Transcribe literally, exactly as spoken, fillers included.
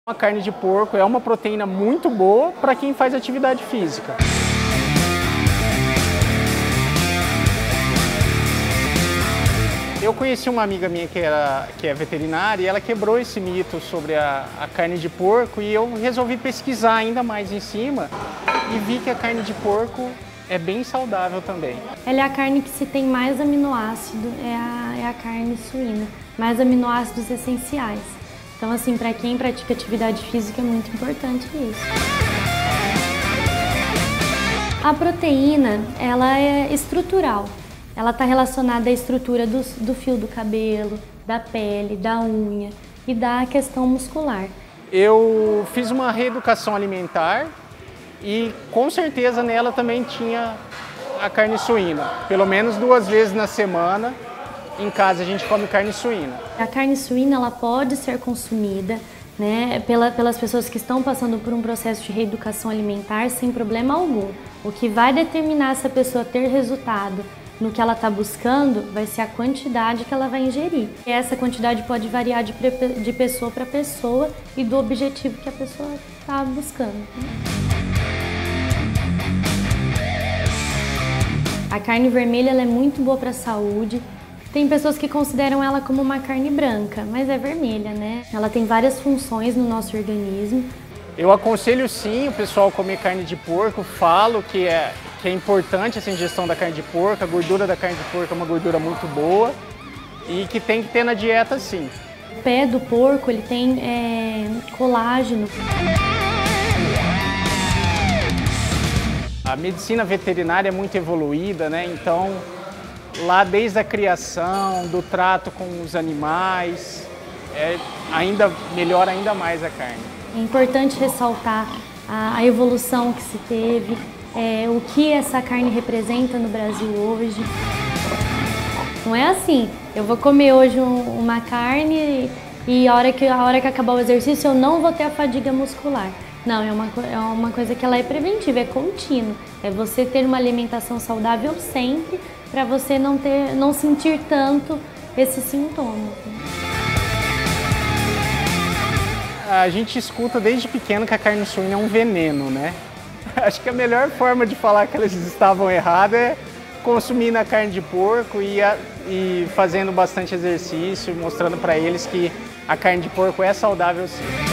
A carne de porco é uma proteína muito boa para quem faz atividade física. Eu conheci uma amiga minha que, era, que é veterinária e ela quebrou esse mito sobre a, a carne de porco e eu resolvi pesquisar ainda mais em cima e vi que a carne de porco é bem saudável também. Ela é a carne que se tem mais aminoácido, é a, é a carne suína, mais aminoácidos essenciais. Então, assim, para quem pratica atividade física é muito importante isso. A proteína, ela é estrutural. Ela está relacionada à estrutura do, do fio do cabelo, da pele, da unha e da questão muscular. Eu fiz uma reeducação alimentar e com certeza nela também tinha a carne suína. Pelo menos duas vezes na semana, em casa a gente come carne suína. A carne suína ela pode ser consumida, né, pela, pelas pessoas que estão passando por um processo de reeducação alimentar sem problema algum. O que vai determinar se a pessoa ter resultado no que ela está buscando vai ser a quantidade que ela vai ingerir. E essa quantidade pode variar de, de pessoa para pessoa e do objetivo que a pessoa está buscando. A carne vermelha ela é muito boa para a saúde. Tem pessoas que consideram ela como uma carne branca, mas é vermelha, né? Ela tem várias funções no nosso organismo. Eu aconselho sim o pessoal a comer carne de porco, falo que é, que é importante essa ingestão da carne de porco, a gordura da carne de porco é uma gordura muito boa e que tem que ter na dieta sim. O pé do porco ele tem é, colágeno. A medicina veterinária é muito evoluída, né? Então lá desde a criação, do trato com os animais, é, ainda melhora ainda mais a carne. É importante ressaltar a, a evolução que se teve, é, o que essa carne representa no Brasil hoje. Não é assim, eu vou comer hoje um, uma carne e a hora, que, a hora que acabar o exercício eu não vou ter a fadiga muscular. Não, é uma, é uma coisa que ela é preventiva, é contínua. É você ter uma alimentação saudável sempre para você não, ter, não sentir tanto esses sintomas. A gente escuta desde pequeno que a carne suína é um veneno, né? Acho que a melhor forma de falar que eles estavam errados é consumindo a carne de porco e, a, e fazendo bastante exercício, mostrando para eles que a carne de porco é saudável sim.